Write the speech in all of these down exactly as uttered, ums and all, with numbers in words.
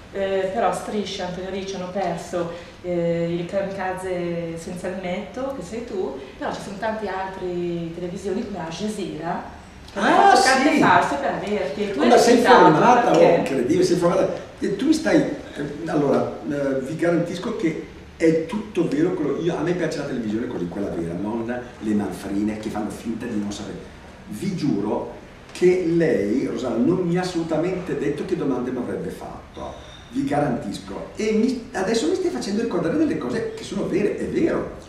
eh, però Striscia e Antonio Ricci hanno perso eh, il kamikaze senza il netto, che sei tu, però ci sono tante altre televisioni come Al Jazeera che hanno Ah, fatto carte sì. false per averti. E tu Ma hai sei rifiutato, informata, perché? oh, incredibile, sei informata. E tu mi stai, eh, allora, eh, vi garantisco che è tutto vero quello. Io, a me piace la televisione così, quella vera, non le manfrine che fanno finta di non sapere. Vi giuro che lei, Rosanna, non mi ha assolutamente detto che domande mi avrebbe fatto, vi garantisco. E mi, adesso mi stai facendo ricordare delle cose che sono vere, è vero.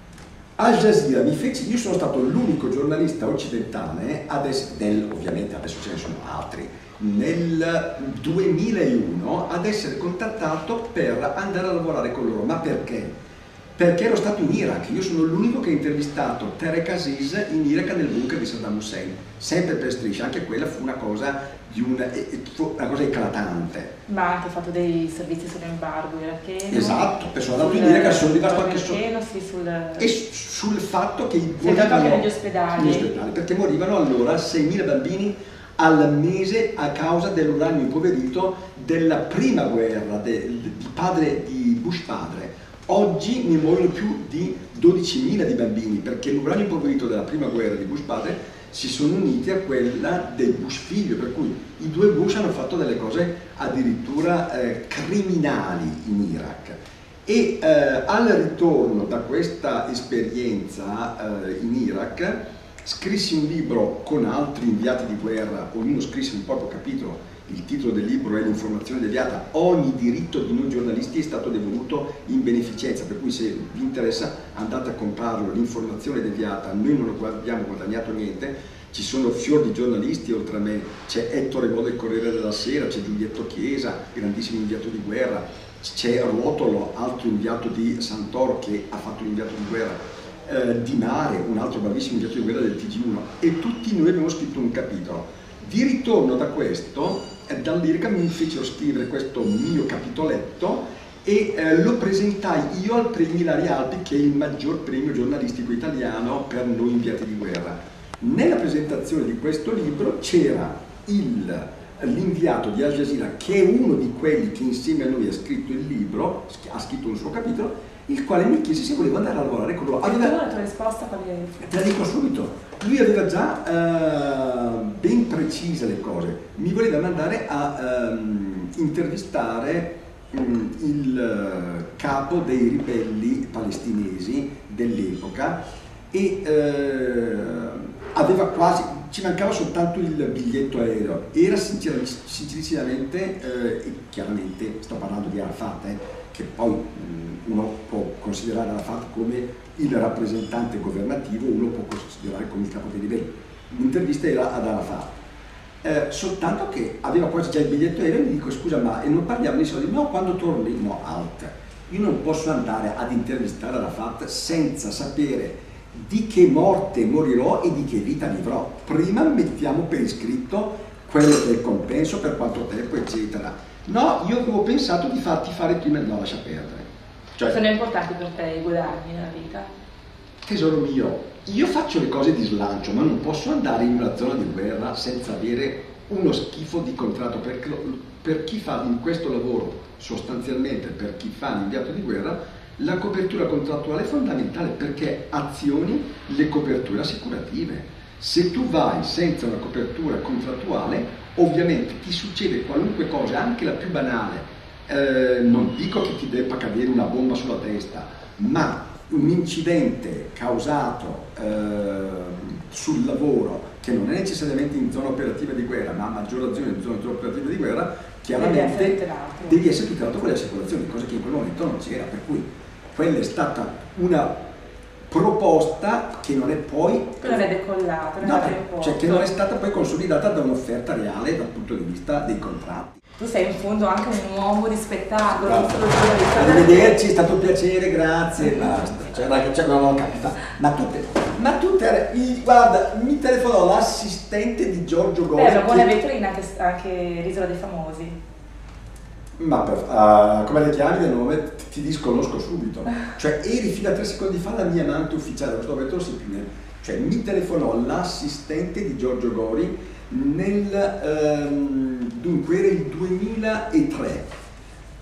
Al Jazeera mi fece, io sono stato l'unico giornalista occidentale, adesso, nel, ovviamente adesso ce ne sono altri, nel duemilauno ad essere contattato per andare a lavorare con loro. Ma perché? Perché ero stato in Iraq, io sono l'unico che ha intervistato Tarek Aziz in Iraq nel bunker di Saddam Hussein, sempre per Striscia, anche quella fu una cosa, di una, una cosa eclatante. Ma ha anche fatto dei servizi sull'embargo iracheno. Esatto, sono andato in Iraq, sono arrivato anche su, sì, sul... e sul fatto che sei andato anche negli ospedali. negli ospedali, perché morivano allora seimila bambini al mese a causa dell'uranio impoverito della prima guerra de, di, padre, di Bush padre. Oggi ne muoiono più di dodicimila di bambini, perché l'uranio impoverito della prima guerra di Bush padre si sono uniti a quella del Bush figlio, per cui i due Bush hanno fatto delle cose addirittura eh, criminali in Iraq. E eh, al ritorno da questa esperienza eh, in Iraq scrissi un libro con altri inviati di guerra, ognuno scrisse un proprio capitolo. Il titolo del libro è L'informazione deviata, ogni diritto di noi giornalisti è stato devoluto in beneficenza, per cui se vi interessa andate a comprarlo, L'informazione deviata, noi non abbiamo guadagnato niente, ci sono fior di giornalisti oltre a me, c'è Ettore Bo del Corriere della Sera, c'è Giulietto Chiesa, grandissimo inviato di guerra, c'è Ruotolo, altro inviato di Santoro che ha fatto l'inviato di guerra, eh, Di Mare, un altro bravissimo inviato di guerra del T G uno, e tutti noi abbiamo scritto un capitolo. Di ritorno da questo, dall'Iraq mi fecero scrivere questo mio capitoletto e eh, lo presentai io al premio Ilaria Alpi, che è il maggior premio giornalistico italiano per noi inviati di guerra. Nella presentazione di questo libro c'era l'inviato di Al Jazeera, che è uno di quelli che insieme a noi ha scritto il libro, ha scritto un suo capitolo, il quale mi chiese se voleva andare a lavorare con loro. Aveva... la tua risposta qual è? Te la dico subito. Lui aveva già uh, ben precise le cose. Mi voleva mandare a um, intervistare um, il uh, capo dei ribelli palestinesi dell'epoca e uh, aveva quasi, ci mancava soltanto il biglietto aereo. Era sincerissimamente, uh, e chiaramente sto parlando di Arafat, eh, che poi um, uno può considerare Arafat come il rappresentante governativo, uno può considerare come il capo dei ribelli. L'intervista era ad Arafat, eh, soltanto che aveva quasi già il biglietto aereo e gli dico: scusa, ma e non parliamo di soldi? No, quando torni? No, alt. Io non posso andare ad intervistare Arafat senza sapere di che morte morirò e di che vita vivrò. Prima mettiamo per iscritto quello del compenso, per quanto tempo, eccetera. No, io avevo pensato di farti fare prima, no, lascia perdere. Cioè, sono importanti per te i guadagni nella vita? Tesoro mio, io faccio le cose di slancio, ma non posso andare in una zona di guerra senza avere uno schifo di contratto, perché per chi fa in questo lavoro, sostanzialmente per chi fa l'inviato di guerra, la copertura contrattuale è fondamentale, perché azioni le coperture assicurative. Se tu vai senza una copertura contrattuale, ovviamente ti succede qualunque cosa, anche la più banale. Eh, non dico che ti debba cadere una bomba sulla testa, ma un incidente causato eh, sul lavoro, che non è necessariamente in zona operativa di guerra, ma a maggior ragione in zona operativa di guerra, chiaramente devi essere, devi essere tutelato con le assicurazioni, cosa che in quel momento non c'era, per cui quella è stata una proposta che non è poi che non è decollata, non no, è cioè che non è stata poi consolidata da un'offerta reale dal punto di vista dei contratti. Tu sei in fondo anche un uomo di spettacolo. Arrivederci, è stato un piacere, grazie, basta. Cioè, dai, cioè, non ho capito. Ma tu, ma tu te, guarda, mi telefonò l'assistente di Giorgio Gori. Beh, una buona vetrina anche, anche l'Isola dei Famosi. Ma per, uh, come le chiami del nome? Ti disconosco subito. Cioè, eri fino a tre secondi fa la mia amante ufficiale, questo momento non si più niente. Cioè, mi telefonò l'assistente di Giorgio Gori nel, um, dunque era il duemilatré,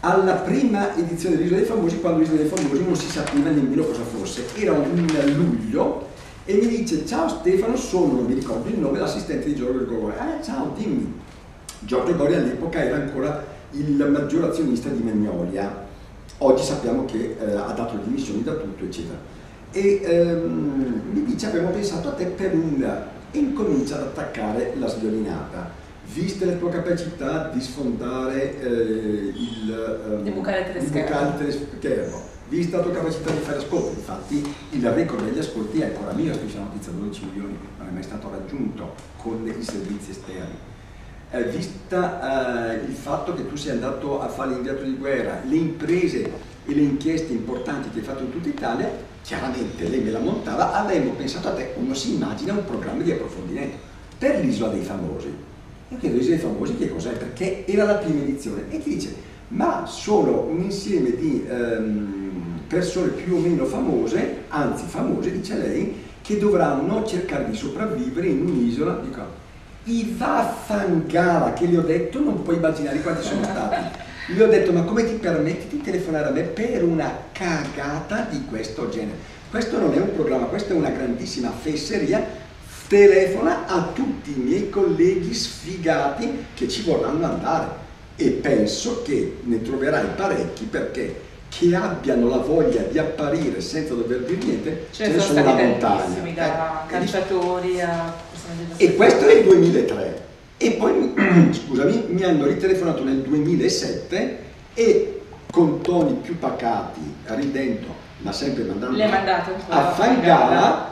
alla prima edizione dell'Isola dei Famosi, quando l'Isola dei Famosi non si sapeva nemmeno cosa fosse, era un luglio, e mi dice: ciao Stefano, sono, non mi ricordo il nome, l'assistente di Giorgio Gregori. Ah, ciao, dimmi. Giorgio Gregori all'epoca era ancora il maggior azionista di Magnolia, oggi sappiamo che eh, ha dato le dimissioni da tutto, eccetera. E ehm, mi dice: abbiamo pensato a te per un... e incomincia ad attaccare la sviolinata. Viste le tue capacità di sfondare eh, il, um, di bucare il teleschermo, vista la tua capacità di fare ascolti, infatti il record degli ascolti è ancora mio, striscia la notizia, dodici milioni, non è mai stato raggiunto con i servizi esterni. Eh, vista eh, il fatto che tu sei andato a fare l'inviato di guerra, le imprese e le inchieste importanti che hai fatto in tutta Italia, chiaramente lei me la montava, avremmo pensato a te, uno si immagina un programma di approfondimento per l'Isola dei Famosi. Io chiedo l'Isola dei Famosi che cos'è, perché era la prima edizione, e ti dice: ma sono un insieme di ehm, persone più o meno famose, anzi famose, dice lei, che dovranno cercare di sopravvivere in un'isola. Dico, i vaffangala che gli ho detto, non puoi immaginare quanti sono stati. Gli ho detto: ma come ti permetti di telefonare a me per una cagata di questo genere? Questo non è un programma, questa è una grandissima fesseria. Telefona a tutti i miei colleghi sfigati che ci vorranno andare, e penso che ne troverai parecchi, perché che abbiano la voglia di apparire senza dover dire niente, ce ne sono una montagna. Da eh, calciatori a... E questo è il duemilatré. E poi, scusami, mi hanno ritelefonato nel duemilasette e con toni più pacati, ridendo, ma sempre mandando a Fangala.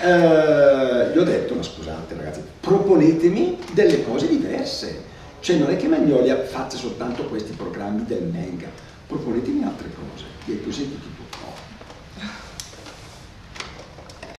Uh, gli ho detto: ma scusate ragazzi, proponetemi delle cose diverse, cioè non è che Magnolia faccia soltanto questi programmi del manga, proponetemi altre cose. E poi sentiti tu.